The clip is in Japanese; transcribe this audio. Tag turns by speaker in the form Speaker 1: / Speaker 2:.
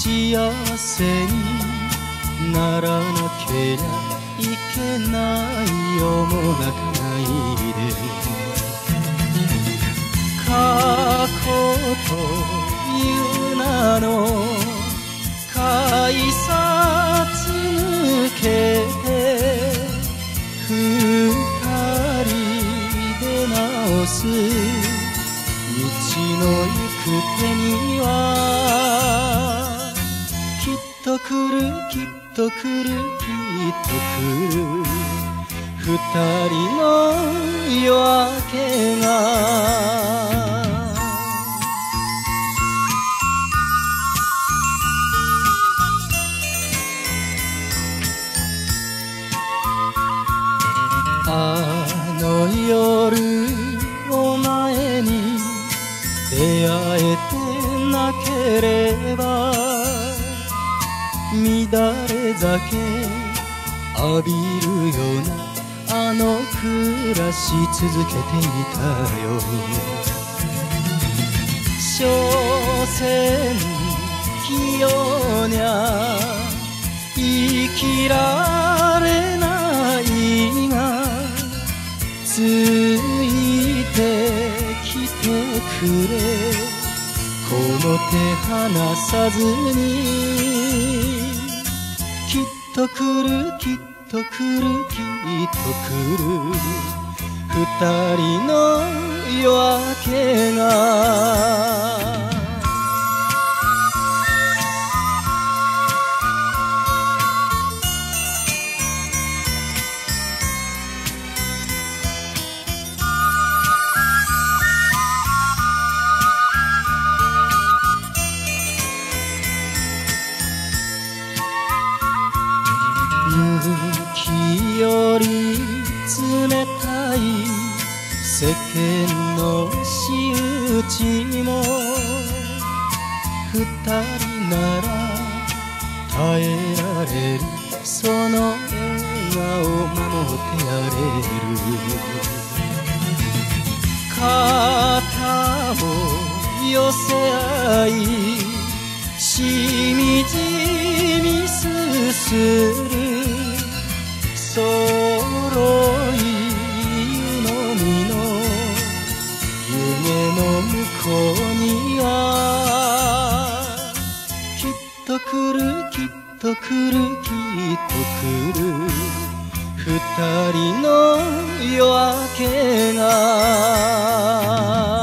Speaker 1: 幸せにならなけりゃいけないよも泣かないで過去という名の改札抜けて二人で直す道の行く手にはきっと来るきっと来るきっと来る二人の夜明けがあの夜お前に出会えてなければ乱れ酒浴びるようなあの暮らし続けていたよ所詮器用にゃ生きられないがついてきてくれこの手離さずにきっと来るきっと来るきっと来る二人の夜明けが雪より冷たい世間の仕打ちも二人なら耐えられるその笑顔守ってやれる肩を寄せ合いしみじみすするそろい湯飲みの夢の向こうにはきっと来るきっと来るきっと来る二人の夜明けが